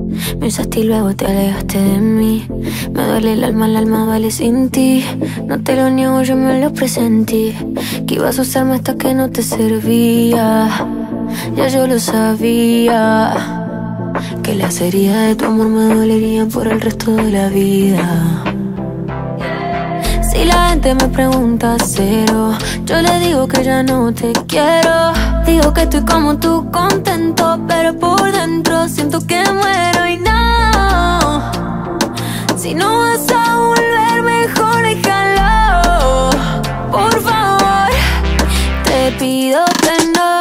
Me usaste y luego te alejaste de mí. Me duele el alma vale sin ti. No te lo niego, yo me lo presentí. Que ibas a usarme hasta que no te servía. Ya yo lo sabía. Que las heridas de tu amor me dolerían por el resto de la vida. Si la gente me pregunta cero, yo le digo que ya no te quiero. Digo que estoy como tú, contento, pero por dentro siento que muero y no. Si no vas a volver, mejor déjalo. Por favor, te pido que no.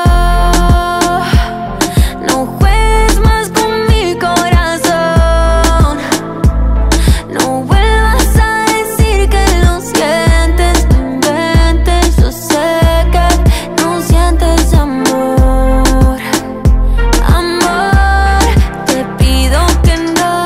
No juegues más con mi corazón. No vuelvas a decir que lo sientes. No inventes, yo sé que no sientes amor. Amor, te pido que no.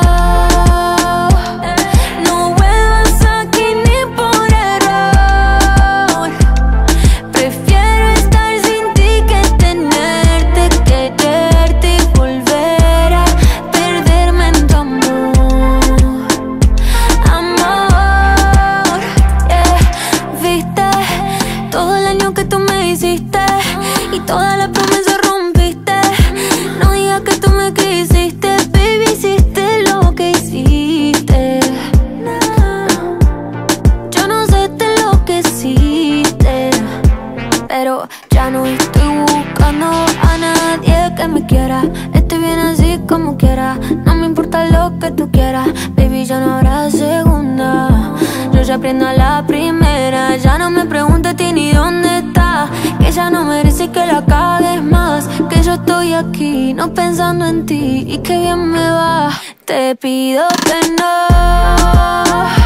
No vuelvas aquí ni por error. Prefiero estar sin ti que tenerte, quererte y volver a perderme en tu amor. Amor, viste todo el daño que tú me hiciste y todas las promesas rompiste. No digas que tú me quisiste, baby, hiciste lo que hiciste. Yo no sé de lo que hiciste, pero ya no estoy buscando a nadie que me quiera. Estoy bien así como quiera. No me importa lo que tú quieras, baby, ya no habrá segunda. Yo ya aprendo a la primera. Ya no me preguntes a ti ni dónde estás, que ya no merece que la cagues más. Que yo estoy aquí, no pensando en ti, y que bien me va. Te pido que no.